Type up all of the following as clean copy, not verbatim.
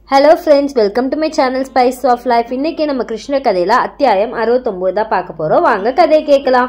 Hello friends, welcome to my channel spice of life. இன்னைக்கு நம்ம கிருஷ்ண கதையில அத்தியாயம் 69 தான் பார்க்க போறோம். வாங்க கதை கேட்கலாம்.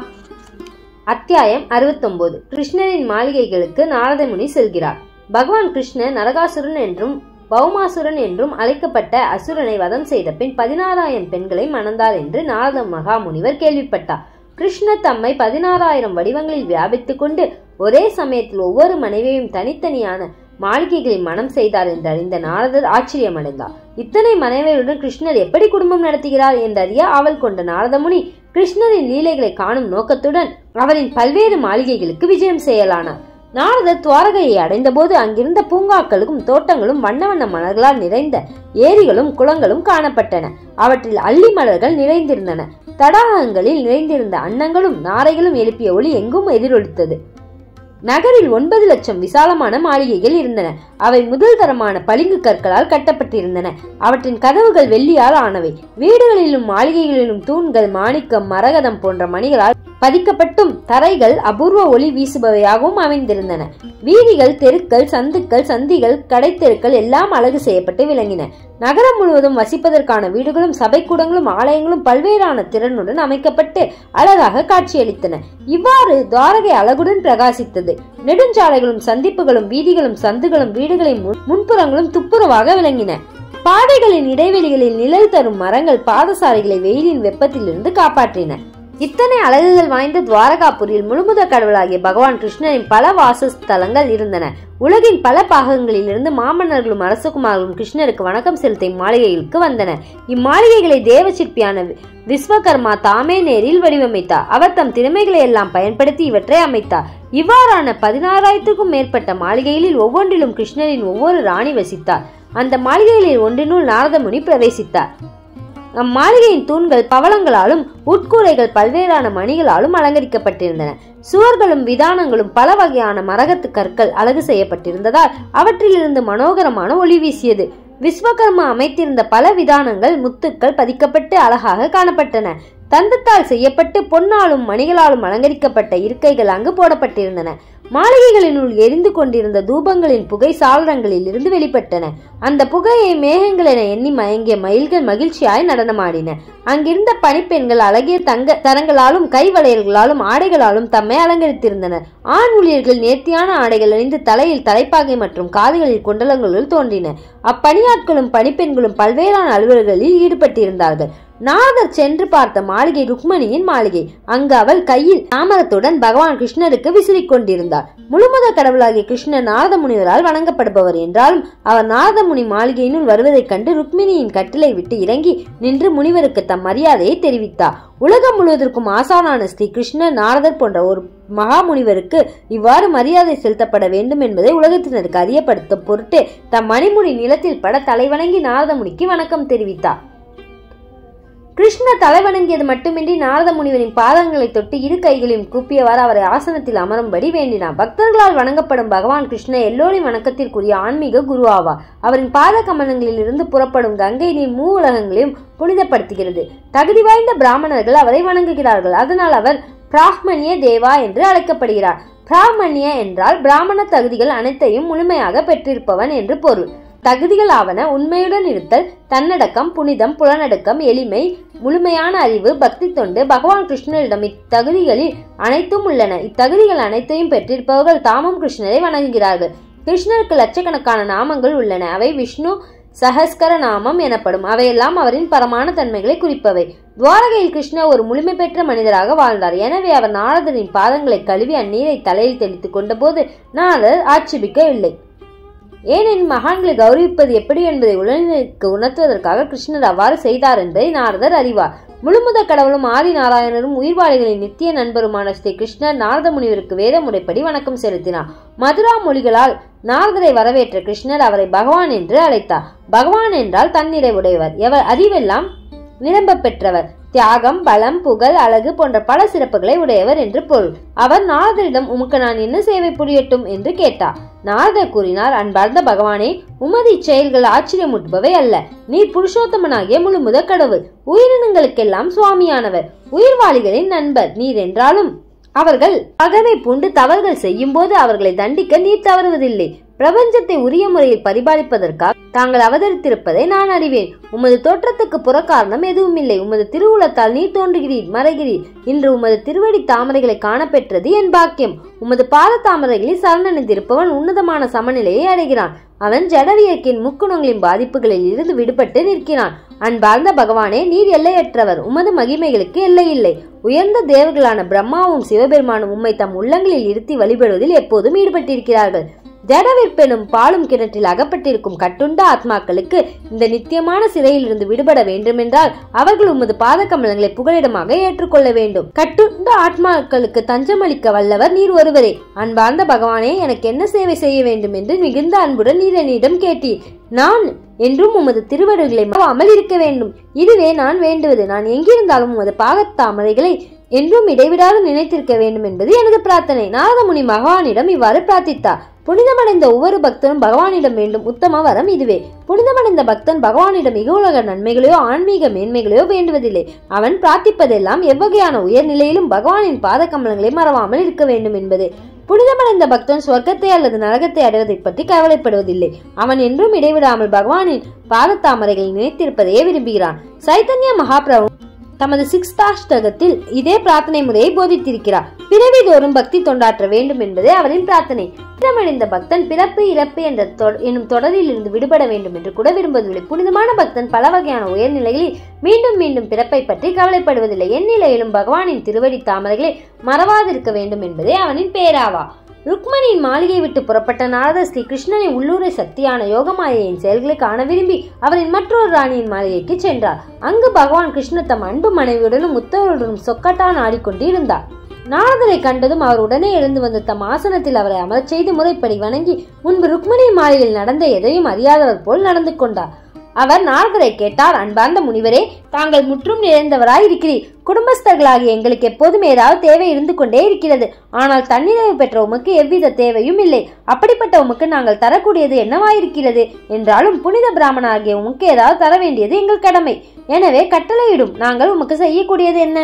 அத்தியாயம் 69. கிருஷ்ணரின் மாளிகைகளுக்கு நாரத முனி செல்கிறார். பகவான் கிருஷ்ணன் நரகாசுரன் என்றும் பௌமாசுரன் என்றும் அழைக்கப்பட்ட அசுரனை வதம் செய்த பின் 16,000 பெண்களை மணந்தார் என்று நாரத மகாமுனிவர் கேள்விப்பட்டார். கிருஷ்ணர் தம்மை 16,000 வடிவங்களில் வியாபித்துக் கொண்டு ஒரே சமயத்தில் ஒவ்வொரு மனைவியையும் தனித்தனியான மாளிகைகளை மனம் செய்தார் என்று அறிந்த நாரதர் ஆச்சரியமடைந்தார். இத்தனை மனைவியருடன் கிருஷ்ணர் எப்படி குடும்பம் நடத்துகிறார் என்றறிய ஆவல் கொண்ட நாரத முனி கிருஷ்ணரின் லீலைகளை காணும் நோக்கத்துடன் அவரின் பல்வேறு மாளிகைகளுக்கு விஜயம் செய்யலானார். நாரதர் துவாரகையை அடைந்த போது அங்கிருந்த பூங்காக்களும் தோட்டங்களும் வண்ண வண்ண மலர்களால் நிறைந்த ஏரிகளும் குளங்களும் காணப்பட்டன. அவற்றில் அல்லி மலர்கள் நிறைந்திருந்தன. தடாகங்களில் நிறைந்திருந்த அன்னங்களும் நாரைகளும் எழுப்பிய ஒளி எங்கும் எதிரொலித்தது. நகரில் 9 லட்சம் விசாலமான மாளிகைகள் இருந்தன. அவை முதல் தரமான பளிங்கு கற்களால் கட்டப்பட்டிருந்தன. அவற்றின் கதவுகள் வெள்ளியால் ஆனவை. வீடுகளிலும் மாளிகைகளிலும் தூண்கள் மாணிக்கம், மரகதம் போன்ற மணிகளால் பதிக்கப்பட்டும் தரைகள் அபூர்வ ஒளி வீசுபவையாகவும் அமைந்திருந்தன. வீதிகள், தெருக்கள், சந்துக்கள், சந்திகள், கடைத்தெருக்கள் எல்லாம் அழகு செய்யப்பட்டு விளங்கின. நகரம் முழுவதும் வசிப்பதற்கான வீடுகளும் சபைக்கூடங்களும் ஆலயங்களும் பல்வேறான திறனுடன் அமைக்கப்பட்டு அழகாக காட்சியளித்தன. இவ்வாறு துவாரகை அழகுடன் பிரகாசித்தது. நெடுஞ்சாலைகளும் சந்திப்புகளும் வீதிகளும் சந்துகளும் வீடுகளின் முன்புறங்களும் துப்புரவாக விளங்கின. பாதைகளின் இடைவெளிகளில் நிழல் தரும் மரங்கள் பாதசாரிகளை வெயிலின் வெப்பத்திலிருந்து காப்பாற்றின. இத்தனை அழகுகள் வாய்ந்த துவாரகாபுரியில் முழுமுதற் கடவுளாகிய பகவான் கிருஷ்ணரின் பல வாசஸ்தலங்கள் இருந்தன. உலகின் பல பாகங்களில் இருந்து மாமன்னர்களும் அரசகுமார்களும் கிருஷ்ணருக்கு வணக்கம் செலுத்த இம்மாளிகைகளுக்கு வந்தனர். இம்மாளிகைகளை தேவ சிற்பியான விஸ்வகர்மா தாமே நேரில் வடிவமைத்தார். அவர் தம் திறமைகளை எல்லாம் பயன்படுத்தி இவற்றை அமைத்தார். இவ்வாறான 16,000க்கும் மேற்பட்ட மாளிகைகளில் ஒவ்வொன்றிலும் கிருஷ்ணரின் ஒவ்வொரு ராணி வசித்தார். அந்த மாளிகைகளில் ஒன்றினுள் நாரத முனி பிரவேசித்தார். அம்மாளிகையின் தூண்கள் பவளங்களாலும் உட்கூரைகள் பல்வேறான மணிகளாலும் அலங்கரிக்கப்பட்டிருந்தன. சுவர்களும் விதானங்களும் பல வகையான மரகத்து கற்கள் அழகு செய்யப்பட்டிருந்ததால் அவற்றிலிருந்து மனோகரமான ஒளி வீசியது. விஸ்வகர்மா அமைத்திருந்த பல விதானங்கள் முத்துக்கள் பதிக்கப்பட்டு அழகாக காணப்பட்டன. தந்தத்தால் செய்யப்பட்டு பொன்னாலும் மணிகளாலும் அலங்கரிக்கப்பட்ட இருக்கைகள் அங்கு போடப்பட்டிருந்தன. மாளிகைகளினுள் எரிந்து கொண்டிருந்த தூபங்களின் புகை சாளரங்களில் இருந்து வெளிப்பட்டன. அந்த புகையை மேகங்கள் என எண்ணி மயங்கிய மயில்கள் மகிழ்ச்சியாய் நடனமாடின. அங்கிருந்த பணிப்பெண்கள் அழகிய தங்க தரங்களாலும் கைவளையல்களாலும் ஆடைகளாலும் தம்மை அலங்கரித்திருந்தனர். ஆண் ஊழியர்கள் நேர்த்தியான ஆடைகள் அணிந்து தலையில் தலைப்பாகை மற்றும் காதுகளில் குண்டலங்களுள் தோன்றின. அப்பணியாட்களும் பணிப்பெண்களும் பல்வேறான அலுவல்களில் ஈடுபட்டிருந்தார்கள். நாரதர் சென்று பார்த்த மாளிகை ருக்மணியின் மாளிகை. அங்கு அவள் கையில் தாமரத்துடன் பகவான் கிருஷ்ணருக்கு விசிறிக் கொண்டிருந்தார். முழுமுதற் கடவுளாகிய கிருஷ்ணர் நாரத முனிவரால் வணங்கப்படுபவர் என்றாலும் அவர் நாரத முனி மாளிகையினுள் வருவதைக் கண்டு ருக்மிணியின் கட்டிலை விட்டு இறங்கி நின்று முனிவருக்கு தம் மரியாதையை தெரிவித்தார். உலகம் முழுவதற்கும் ஆசானான ஸ்ரீ கிருஷ்ணர் நாரதர் போன்ற ஒரு மகா முனிவருக்கு இவ்வாறு மரியாதை செலுத்தப்பட வேண்டும் என்பதை உலகத்தினருக்கு அறியப்படுத்தும் பொருட்டு தம் மணிமுடி நிலத்தில் பட தலைவணங்கி நாரத முனிக்கு வணக்கம் தெரிவித்தார். கிருஷ்ணர் தலைவணங்கியது மட்டுமின்றி நாரத முனிவரின் பாதங்களை தொட்டு இரு கைகளையும் கூப்பியவாறு அவரை ஆசனத்தில் அமரும்படி வேண்டினார். பக்தர்களால் வணங்கப்படும் பகவான் கிருஷ்ணர் எல்லோரின் வணக்கத்திற்குரிய ஆன்மீக குரு ஆவார். அவரின் பாத கமலங்களில் இருந்து புறப்படும் கங்கை நீர் மூ உலகங்களையும் புனிதப்படுத்துகிறது. தகுதி வாய்ந்த பிராமணர்கள் அவரை வணங்குகிறார்கள். அதனால் அவர் பிராமணிய தேவா என்று அழைக்கப்படுகிறார். பிராமணிய என்றால் பிராமண தகுதிகள் அனைத்தையும் முழுமையாக பெற்றிருப்பவன் என்று பொருள். தகுதிகள் ஆவன உண்மையுடன் இருத்தல், தன்னடக்கம், புனிதம், புலனடக்கம், எளிமை, முழுமையான அறிவு, பக்தி தொண்டு. பகவான் கிருஷ்ணரிடம் இத்தகுதிகளில் அனைத்தும் உள்ளன. இத்தகுதிகள் அனைத்தையும் பெற்றிருப்பவர்கள் தாமும் கிருஷ்ணரை வணங்குகிறார்கள். கிருஷ்ணருக்கு லட்சக்கணக்கான நாமங்கள் உள்ளன. அவை விஷ்ணு சஹஸ்கர நாமம் எனப்படும். அவையெல்லாம் அவரின் பரமான தன்மைகளை குறிப்பவை. துவாரகையில் கிருஷ்ணர் ஒரு முழுமை பெற்ற மனிதராக வாழ்ந்தார். எனவே அவர் நாரதரின் பாதங்களை கழுவி அந்நீரை தலையில் தெளித்துக் கொண்ட போது நாரதர் ஆட்சேபிக்கவில்லை. ஏனெனில் மகான்களை கௌரவிப்பது எப்படி என்பதை உலகிற்கு உணர்த்துவதற்காக கிருஷ்ணர் அவ்வாறு செய்தார் என்பதை நாரதர் அறிவார். முழுமுதற் கடவுளும் ஆதி நாராயணரும் உயிர்வாளிகளின் நித்திய நண்பருமான ஸ்ரீ கிருஷ்ணர் நாரத முனிவருக்கு வேத முறைப்படி வணக்கம் செலுத்தினார். மதுரா மொழிகளால் நாரதரை வரவேற்ற கிருஷ்ணர் அவரை பகவான் என்று அழைத்தார். பகவான் என்றால் தன்னிறைவுடையவர், எவர் அறிவெல்லாம் நிரம்ப பெற்றவர், தியாகம், பலம், புகழ், அழகு போன்ற பல சிறப்புகளை உடையவர் என்று பொருள். அவர் நாரதரிடம் உமக்கு நான் என்ன சேவை புரியட்டும் என்று கேட்டார். நாரதர் கூறினார், அன்பார்ந்த பகவானே, உமது இச்செயல்கள் ஆச்சரியமூட்டுபவை அல்ல. நீர் புருஷோத்தமனாகிய முழுமுதற் கடவுள், உயிரினங்களுக்கெல்லாம் சுவாமியானவர், உயிர்வாளிகளின் நண்பர் நீர் என்றாலும் அவர்கள் பகைமை பூண்டு தவறுகள் செய்யும் போது அவர்களை தண்டிக்க நீர் தவறுவதில்லை. பிரபஞ்சத்தை உரிய முறையில் பரிபாலிப்பதற்காக தாங்கள் அவதரித்திருப்பதை நான் அறிவேன். உமது தோற்றத்துக்கு புற காரணம் எதுவும் இல்லை. உமது திருவுளத்தால் நீர் தோன்றுகிறீர், மறைகிறீர். இன்று உமது திருவடி தாமரைகளை காணப்பெற்றது என் பாக்கியம். உமது பாத தாமரைகளில் சரணடைந்திருப்பவன் உன்னதமான சமநிலையை அடைகிறான். அவன் ஜடவியக்கின் முக்குணங்களின் பாதிப்புகளில் இருந்து விடுபட்டு நிற்கிறான். அன்பார்ந்த பகவானே, நீர் எல்லையற்றவர். உமது மகிமைகளுக்கு எல்லையில்லை. உயர்ந்த தேவர்களான பிரம்மாவும் சிவபெருமானும் உம்மை தம் உள்ளங்களில் இருத்தி வழிபடுவதில் எப்போதும் ஈடுபட்டிருக்கிறார்கள். ஜடவிற்பெனும் பாலும் கிணற்றில் அகப்பட்டிருக்கும் கட்டுண்ட ஆத்மாக்களுக்கு இந்த நித்தியமான சிறையில் இருந்து விடுபட வேண்டுமென்றால் அவர்கள் உமது பாத கமலங்களை புகலிடமாக ஏற்றுக்கொள்ள வேண்டும். கட்டுண்ட ஆத்மாக்களுக்கு தஞ்சமளிக்க வல்லவர் நீர் ஒருவரே. அன்பார்ந்த பகவானே, எனக்கு என்ன சேவை செய்ய வேண்டும் என்று மிகுந்த அன்புடன் நீர் என்னிடம் கேட்டீர். நான் என்றும் உமது திருவடிகளை மறவாமல் இருக்க வேண்டும். இதுவே நான் வேண்டுவது. நான் எங்கிருந்தாலும் உமது பாகத்தாமரைகளை என்றும் இடைவிடாது நினைத்திருக்க வேண்டும் என்பது எனது பிரார்த்தனை. நாரதமுனி பகவானிடம் இவ்வாறு பிரார்த்தித்தார். புனிதமடைந்த ஒவ்வொரு பக்தனும் பகவானிடம் வேண்டும் உத்தம வரம் இதுவே. புனிதமடைந்த பக்தன் பகவானிடம் இகவுலக நன்மைகளையோ ஆன்மீக மேன்மைகளையோ வேண்டுவதில்லை. அவன் பிரார்த்திப்பதெல்லாம் எவ்வகையான உயர்நிலையிலும் பகவானின் பாத கமலங்களை மறவாமல் இருக்க வேண்டும் என்பது. புனிதமடைந்த பக்தன் சொர்க்கத்தை அல்லது நரகத்தை அடைவதை பற்றி கவலைப்படுவதில்லை. அவன் என்றும் இடைவிடாமல் பகவானின் பாதத்தாமரைகளை நினைத்திருப்பதையே விரும்புகிறான். சைத்தன்ய மகாபிரபு தமது சிக்ஸ்தாஷ்டகத்தில் இதே பிரார்த்தனை முறையை போதித்திருக்கிறார். பிறவி தோறும் பக்தி தொண்டாற்ற வேண்டும் என்பதே அவரின் பிரார்த்தனை. புனிதமடைந்த பக்தன் பிறப்பு இறப்பு எனும் தொடரில் இருந்து விடுபட வேண்டும் என்று கூட விரும்புவதில்லை. புனிதமான பக்தன் பல வகையான உயர்நிலைகளில் மீண்டும் மீண்டும் பிறப்பை பற்றி கவலைப்படுவதில்லை. எந்நிலையிலும் பகவானின் திருவடி தாமரைகளை மறவாதிருக்க வேண்டும் என்பதே அவனின் பேராவா. ருக்மணியின் மாளிகை விட்டு புறப்பட்ட நாரதர் ஸ்ரீ கிருஷ்ணனின் உள்ளூரை சக்தியான யோகமாயையின் செயல்களை காண விரும்பி அவரின் மற்றொரு ராணியின் மாளிகைக்கு சென்றார். அங்கு பகவான் கிருஷ்ணர் தம் அன்பு மனைவியுடனும் முத்தவருடனும் சொக்கட்டான் ஆடிக்கொண்டு இருந்தார். நாரதரை கண்டதும் அவர் உடனே எழுந்து வந்து தம் ஆசனத்தில் அவரை அமரச் செய்து முறைப்படி வணங்கி முன்பு ருக்மணி மாளிகையில் நடந்த எதையும் அறியாதவர் போல் நடந்து கொண்டார். அவர் நாரதரை கேட்டார். அன்பார்ந்த முனிவரே, தாங்கள் முற்றும் நிறைந்தவராய் இருக்கிறீர். குடும்பஸ்தர்களாகிய எங்களுக்கு எப்போதும் ஏதாவது தேவை இருந்து கொண்டே இருக்கிறது. ஆனால் தன்னிறைவு பெற்ற உமக்கு எவ்வித தேவையும் இல்லை. அப்படிப்பட்ட உமக்கு நாங்கள் தரக்கூடியது என்னவாயிருக்கிறது? என்றாலும் புனித பிராமணாகிய உமக்கு ஏதாவது தர வேண்டியது எங்கள் கடமை. எனவே கட்டளையிடும். நாங்கள் உமக்கு செய்யக்கூடியது என்ன?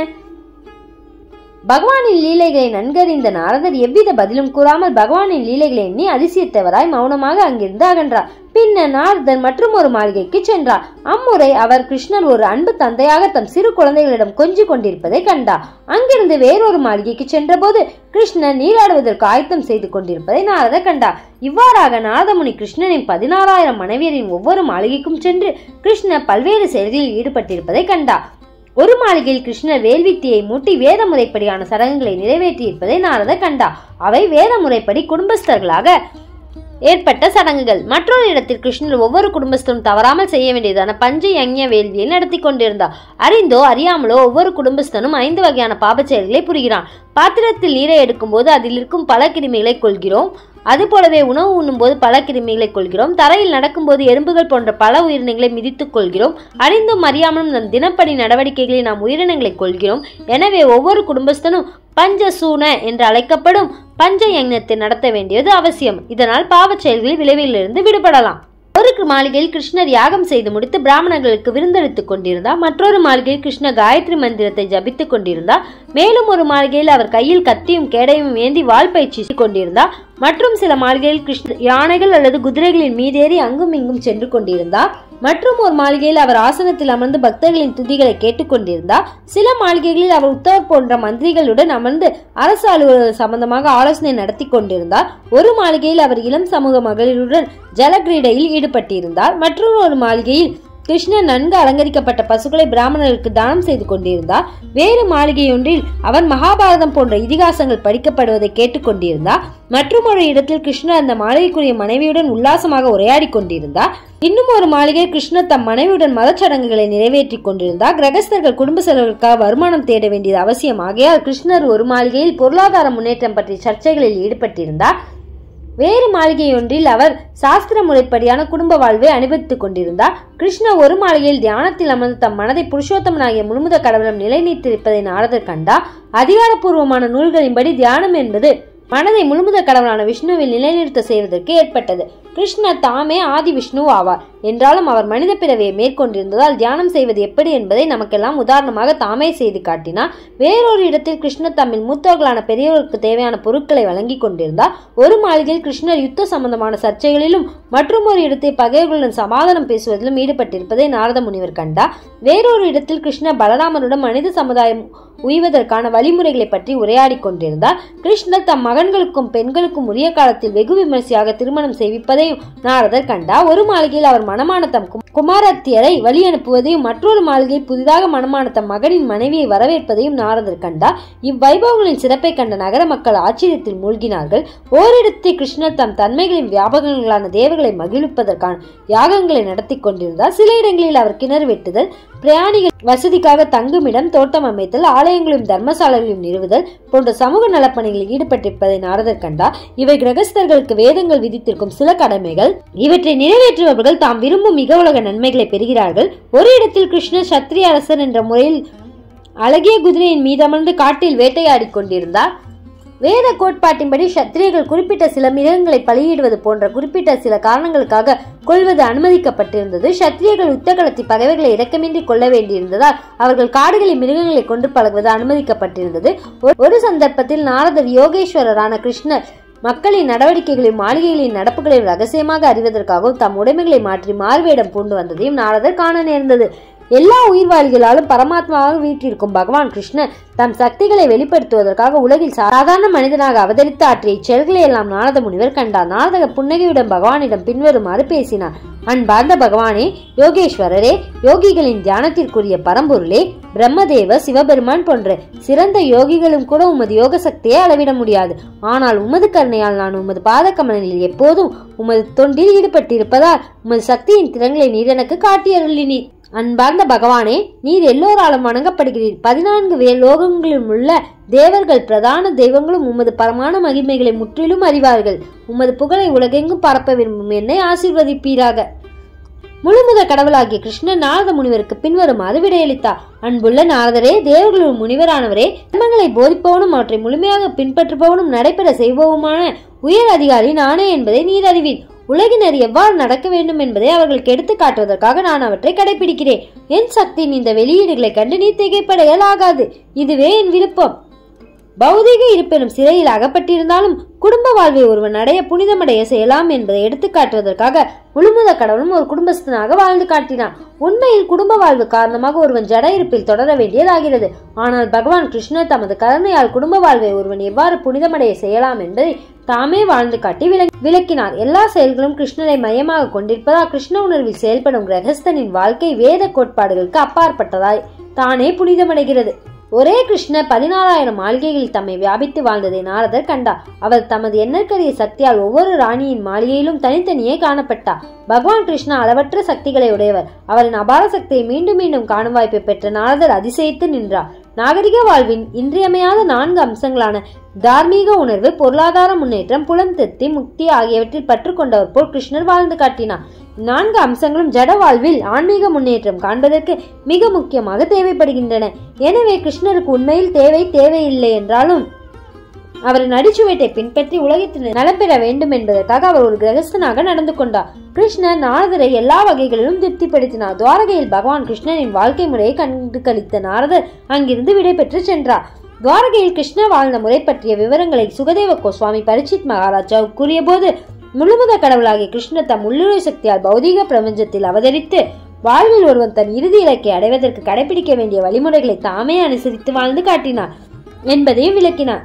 பகவானின் லீலைகளை நன்கறிந்த நாரதர் எவ்வித பதிலும் கூறாமல் பகவானின் லீலைகளை எண்ணி அதிசயித்தவராய் மௌனமாக அங்கிருந்து அகன்றார். பின்னர் நாரதர் மற்றும் ஒரு மாளிகைக்கு சென்றார். அம்முறை அவர் கிருஷ்ணர் ஒரு அன்பு தந்தையாக தம் சிறு குழந்தைகளிடம் கொஞ்சி கொண்டிருப்பதை கண்டார். அங்கிருந்து வேறொரு மாளிகைக்கு சென்ற போது கிருஷ்ணர் நீராடுவதற்கு ஆயத்தம் செய்து கொண்டிருப்பதை நாரதர் கண்டார். இவ்வாறாக நாரதமுனி கிருஷ்ணனின் 16,000 மனைவியரின் ஒவ்வொரு மாளிகைக்கும் சென்று கிருஷ்ணர் பல்வேறு செயல்களில் ஈடுபட்டிருப்பதை கண்டார். ஒரு மாளிகையில் கிருஷ்ணர் வேல்வித்தியை மூட்டி வேத முறைப்படியான சடங்குகளை நிறைவேற்றியிருப்பதை நாரதர் கண்டார். அவை வேத முறைப்படி குடும்பஸ்தர்களாக ஏற்பட்ட சடங்குகள். மற்றொரு இடத்தில் கிருஷ்ணர் ஒவ்வொரு குடும்பஸ்தரும் தவறாமல் செய்ய வேண்டியதான பஞ்ச யஞ்ஞ வேள்வியை நடத்தி கொண்டிருந்தார். அறிந்தோ அறியாமலோ ஒவ்வொரு குடும்பஸ்தனும் 5 வகையான பாப செயல்களை புரிகிறான். பாத்திரத்தில் நீரை எடுக்கும் போது அதில் இருக்கும் பல கிருமிகளை கொள்கிறோம். அதுபோலவே உணவு உண்ணும் போது பல கிருமிகளை கொள்கிறோம். தரையில் நடக்கும் போது எறும்புகள் போன்ற பல உயிரினங்களை மிதித்துக் கொள்கிறோம். அறிந்தும் அறியாமலும் நம் தினப்படி நடவடிக்கைகளில் நாம் உயிரினங்களை கொள்கிறோம். எனவே ஒவ்வொரு குடும்பஸ்தனும் பஞ்சசூன என்று அழைக்கப்படும் பஞ்ச யஞ்ஞத்தை நடத்த வேண்டியது அவசியம். இதனால் பாவச் செயல்களில் விளைவிலிருந்து விடுபடலாம். ஒரு மாளிகையில் கிருஷ்ணர் யாகம் செய்து முடித்து பிராமணர்களுக்கு விருந்தளித்துக் கொண்டிருந்தார். மற்றொரு மாளிகையில் கிருஷ்ணர் காயத்ரி மந்திரத்தை ஜபித்துக் கொண்டிருந்தார். மேலும் ஒரு மாளிகையில் அவர் கையில் கத்தியும் கேடையும் ஏந்தி வால் பயிற்சி கொண்டிருந்தார். மற்றும் சில மாளிகையில் கிருஷ்ணர் யானைகள் அல்லது குதிரைகளின் மீதேறி அங்கும் இங்கும் சென்று கொண்டிருந்தார். மற்றும் ஒரு மாளிகையில் அவர் ஆசனத்தில் அமர்ந்து பக்தர்களின் துதிகளை கேட்டுக்கொண்டிருந்தார். சில மாளிகைகளில் அவர் உத்தவர் போன்ற மந்திரிகளுடன் அமர்ந்து அரசு அலுவலர்கள் சம்பந்தமாக ஆலோசனை நடத்தி கொண்டிருந்தார். ஒரு மாளிகையில் அவர் இளம் சமூக மகளிருடன் ஜலக்கிரீடையில் ஈடுபட்டிருந்தார். மற்றொரு ஒரு மாளிகையில் கிருஷ்ணர் நன்கு அலங்கரிக்கப்பட்ட பசுக்களை பிராமணர்களுக்கு தானம் செய்து கொண்டிருந்தார். வேறு மாளிகையொன்றில் அவர் மகாபாரதம் போன்ற இதிகாசங்கள் படிக்கப்படுவதை கேட்டுக்கொண்டிருந்தார். மற்றும் ஒரு இடத்தில் கிருஷ்ணர் அந்த மாளிகைக்குரிய மனைவியுடன் உல்லாசமாக உரையாடி கொண்டிருந்தார். இன்னும் ஒரு மாளிகை கிருஷ்ணர் தம் மனைவியுடன் மதச்சடங்குகளை நிறைவேற்றி கொண்டிருந்தார். கிரகஸ்தர்கள் குடும்ப செலவுகளுக்காக வருமானம் தேட வேண்டியது அவசியம். ஆகையால் கிருஷ்ணர் ஒரு மாளிகையில் பொருளாதார முன்னேற்றம் பற்றிய சர்ச்சைகளில் ஈடுபட்டிருந்தார். வேறு மாளிகையொன்றில் அவர் சாஸ்திர முறைப்படியான குடும்ப வாழ்வை அனுபவித்துக் கொண்டிருந்தார். கிருஷ்ணர் ஒரு மாளிகையில் தியானத்தில் அமர்ந்து தம் மனதை புருஷோத்தமனாகிய முழுமுத கடவுளம் நிலைநிறுத்திருப்பதை நாரதர் கண்டார். அதிகாரப்பூர்வமான நூல்களின்படி தியானம் என்பது மனதை முழுமுத கடவுளான விஷ்ணுவில் நிலைநிறுத்த செய்வதற்கு ஏற்பட்டது. கிருஷ்ணர் தாமே ஆதி விஷ்ணு ஆவார். என்றாலும் அவர் மனித பிறவியை மேற்கொண்டிருந்ததால் தியானம் செய்வது எப்படி என்பதை நமக்கெல்லாம் உதாரணமாக தாமே செய்து காட்டினார். வேறொரு இடத்தில் கிருஷ்ணர் தம்மில் மூத்தவர்களான பெரியவர்களுக்கு தேவையான பொருட்களை வழங்கி கொண்டிருந்தார். ஒரு மாளிகையில் கிருஷ்ணர் யுத்த சம்பந்தமான சர்ச்சைகளிலும் மற்றும் ஒரு இடத்தில் பகைவர்களுடன் சமாதானம் பேசுவதிலும் ஈடுபட்டிருப்பதை நாரத முனிவர் கண்டார். வேறொரு இடத்தில் கிருஷ்ணர் பலராமனுடன் மனித சமுதாயம் உய்வதற்கான வழிமுறைகளை பற்றி உரையாடி கொண்டிருந்தார். கிருஷ்ணர் தம் மகன்களுக்கும் பெண்களுக்கும் உரிய காலத்தில் வெகு விமர்சையாக திருமணம் செய்விப்பதையும் நாரதர் கண்டார். ஒரு மாளிகையில் அவர் மணமான தம் குமாரத்தியரை வழி அனுப்புவதையும் மற்றொரு மாளிகையில் புதிதாக மணமான தம் மகனின் மனைவியை வரவேற்பதையும் நாரதர் கண்டார். இவ்வைபவங்களின் சிறப்பை கண்ட நகர மக்கள் ஆச்சரியத்தில் மூழ்கினார்கள். ஓரிடத்தில் கிருஷ்ணர் தம் தன்மைகளின் வியாபகங்களான தேவர்களை மகிழ்விப்பதற்கான யாகங்களை நடத்தி கொண்டிருந்தார். சில இடங்களில் அவர் கிணறு வெட்டுதல், பிரயாணிகள் வசதிக்காக தங்குமிடம், தோட்டம் அமைத்தல், ஆலயங்களையும் தர்மசாலைகளையும் நிறுவுதல் போன்ற சமூக நலப்பணிகளில் ஈடுபட்டிருப்பதை நாரதர் கண்டார். இவை கிரகஸ்தர்களுக்கு வேதங்கள் விதித்திருக்கும் சில கடமைகள். இவற்றை நிறைவேற்றுபவர்கள் தாம் விரும்பும் மிக உலக நன்மைகளை பெறுகிறார்கள். ஒரு இடத்தில் கிருஷ்ணர் சத்திரிய அரசர் என்ற முறையில் அழகிய குதிரையின் மீதமர்ந்து காட்டில் வேட்டையாடி கொண்டிருந்தார். வேத கோட்பாட்டின்படி சத்திரியர்கள் குறிப்பிட்ட சில மிருகங்களை பலியிடுவது போன்ற குறிப்பிட்ட சில காரணங்களுக்காக கொள்வது அனுமதிக்கப்பட்டிருந்தது. சத்திரியர்கள் யுத்த களத்தில் பகைவர்களை இரக்கமின்றி கொள்ள வேண்டியிருந்ததால் அவர்கள் காடுகளில் மிருகங்களை கொண்டு பழகுவது அனுமதிக்கப்பட்டிருந்தது. ஒரு சந்தர்ப்பத்தில் நாரதர் யோகேஸ்வரரான கிருஷ்ணர் மக்களின் நடவடிக்கைகளையும் மாளிகைகளின் நடப்புகளையும் ரகசியமாக அறிவதற்காகவும் தம் உடைமைகளை மாற்றி மாறுவேடம் பூண்டு வந்ததையும் நாரதர் காண நேர்ந்தது. எல்லா உயிர்வாளிகளாலும் பரமாத்மாவாக வீற்றிருக்கும் பகவான் கிருஷ்ணர் தம் சக்திகளை வெளிப்படுத்துவதற்காக உலகில் சாதாரண மனிதனாக அவதரித்து ஆற்றிய செயல்களை எல்லாம் நாரத முனிவர் கண்டார். நாரதர் புன்னகையுடன் பகவானிடம் பின்வருமாறு பேசினார். அன்பார்ந்த பகவானே, யோகேஸ்வரரே, யோகிகளின் தியானத்திற்குரிய பரம்பொருளே, பிரம்மதேவ, சிவபெருமான் போன்ற சிறந்த யோகிகளும் கூட உமது யோக சக்தியை அளவிட முடியாது. ஆனால் உமது கருணையால் நான் உமது பாத கமலங்களில் எப்போதும் உமது தொண்டில் ஈடுபட்டிருப்பதால் உமது சக்தியின் திறங்களை நீர் எனக்கு காட்டியருளினீர். அன்பார்ந்த பகவானே, நீர் எல்லோராலும் வணங்கப்படுகிறீர். 14 லோகங்களிலும் உள்ள தேவர்கள் பிரதான தெய்வங்களும் உமது பரமான மகிமைகளை முற்றிலும் அறிவார்கள். உமது புகழை உலகெங்கும் பரப்ப விரும்பும் என்னை ஆசீர்வதிப்பீராக. முழுமுத கடவுளாகிய கிருஷ்ணர் நாரத முனிவருக்கு பின்வருமாறு விடையளித்தார். அன்புள்ள நாரதரே, தேவர்களும் முனிவரானவரே, தர்மங்களை போதிப்பவனும் அவற்றை முழுமையாக பின்பற்றுபவனும் நடைபெற செய்பவனுமான உயர் அதிகாரி நானே என்பதை நீர் அறிவீர். உலகினர் எவ்வாறு நடக்க வேண்டும் என்பதை அவர்களுக்கு எடுத்து காட்டுவதற்காக நான் அவற்றை கடைபிடிக்கிறேன். என் சக்தியின் இந்த வெளியீடுகளை கண்டு நீ திகைப்பட இயலாகாது. இதுவே என் விருப்பம். பௌதிக இருப்பெனும் சிறையில் அகப்பட்டிருந்தாலும் குடும்ப வாழ்வை ஒருவன் அடைய புனிதமடைய செய்யலாம் என்பதை எடுத்து காட்டுவதற்காக முழுமுத கடவுளும் ஒரு குடும்பஸ்தனாக வாழ்ந்து காட்டினான். உண்மையில் குடும்ப வாழ்வு காரணமாக ஒருவன் ஜட இருப்பில் தொடர வேண்டியதாகிறது. ஆனால் பகவான் கிருஷ்ணர் தமது கருணையால் குடும்ப வாழ்வை ஒருவன் எவ்வாறு புனிதமடைய செய்யலாம் என்பதை தாமே வாழ்ந்து காட்டி விளக்கினார். எல்லா செயல்களும் கிருஷ்ணரை மையமாக கொண்டிருப்பதால் கிருஷ்ண உணர்வில் செயல்படும் கிரகஸ்தனின் வாழ்க்கை வேத கோட்பாடுகளுக்கு அப்பாற்பட்டதாய் தானே புனிதமடைகிறது. ஒரே கிருஷ்ணர் 16,000 மாளிகைகளில் தம்மை வியாபித்து வாழ்ந்ததை நாரதர் கண்டார். அவர் தமது எண்ணற்கரிய சக்தியால் ஒவ்வொரு ராணியின் மாளிகையிலும் தனித்தனியே காணப்பட்டார். பகவான் கிருஷ்ணா அளவற்ற சக்திகளை உடையவர். அவரின் அபார சக்தியை மீண்டும் மீண்டும் காணும் வாய்ப்பை பெற்ற நாரதர் அதிசயித்து நின்றார். நாகரிக வாழ்வின் இன்றியமையாத 4 அம்சங்களான தார்மீக உணர்வு, பொருளாதார முன்னேற்றம், புலம் திருப்தி, முக்தி ஆகியவற்றில் பற்று கொண்டவர் போல் கிருஷ்ணர் வாழ்ந்து காட்டினார். 4 அம்சங்களும் ஜட வாழ்வில் ஆன்மீக முன்னேற்றம் காண்பதற்கு மிக முக்கியமாக தேவைப்படுகின்றன. எனவே கிருஷ்ணருக்கு உண்மையில் தேவையில்லை என்றாலும் அவரின் அடிச்சுவட்டை பின்பற்றி உலகத்தில் நலம் பெற வேண்டும் என்பதற்காக அவர் ஒரு கிரகஸ்தனாக நடந்து கொண்டார். கிருஷ்ணர் நாரதரை எல்லா வகைகளிலும் திருப்திப்படுத்தினார். துவாரகையில் பகவான் கிருஷ்ணரின் வாழ்க்கை முறையை கண்டு கழித்த நாரதர் அங்கிருந்து விடை பெற்று சென்றார். துவாரகையில் கிருஷ்ணர் வாழ்ந்த முறை பற்றிய விவரங்களை சுகதேவ கோஸ்வாமி பரீட்சித் மகாராஜா கூறிய போது, முழுமுத கடவுளாகிய கிருஷ்ணர் தம் உள்ளுரை சக்தியால் பௌதீக பிரபஞ்சத்தில் அவதரித்து வாழ்வில் ஒருவன் தன் இறுதி இலக்கை அடைவதற்கு கடைபிடிக்க வேண்டிய வழிமுறைகளை தாமே அனுசரித்து வாழ்ந்து காட்டினார் என்பதையும் விளக்கினார்.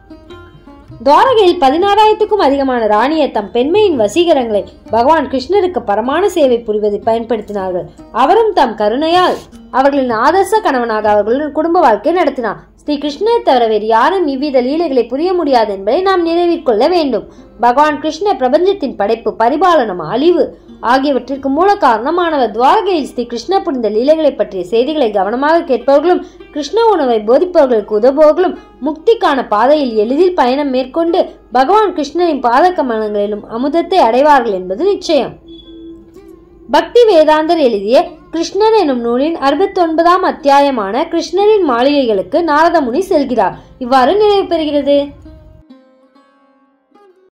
துவாரகையில் 16,000க்கும் அதிகமான ராணியர் தம் பெண்மையின் வசீகரங்களை பகவான் கிருஷ்ணருக்கு பரமான சேவை புரிவதை பயன்படுத்தினார்கள். அவரும் தம் கருணையால் அவர்களின் ஆதர்ச கணவனாக அவர்களுடன் குடும்ப வாழ்க்கை நடத்தினார். ஸ்ரீ கிருஷ்ணரை தவிர வேறு யாரும் இவ்வித லீலைகளை புரிய முடியாது என்பதை நாம் நினைவில் கொள்ள வேண்டும். பகவான் கிருஷ்ணர் பிரபஞ்சத்தின் படைப்பு, பரிபாலனம், அழிவு ஆகியவற்றிற்கு மூல காரணமானவர். துவாரகையில் ஸ்ரீ கிருஷ்ண புரிந்த லீலைகளை பற்றிய செய்திகளை கவனமாக கேட்பவர்களும் கிருஷ்ண உணவை போதிப்பவர்களுக்கு உதவுபவர்களும் முக்திக்கான பாதையில் எளிதில் பயணம் மேற்கொண்டு பகவான் கிருஷ்ணரின் பாத கமலங்களிலும் அமுதத்தை அடைவார்கள் என்பது நிச்சயம். பக்தி வேதாந்தர் எழுதிய கிருஷ்ணர் எனும் நூலின் 69ஆம் அத்தியாயமான கிருஷ்ணரின் மாளிகைகளுக்கு நாரத முனி செல்கிறார். இவ்வாறு நிறைவு பெறுகிறது.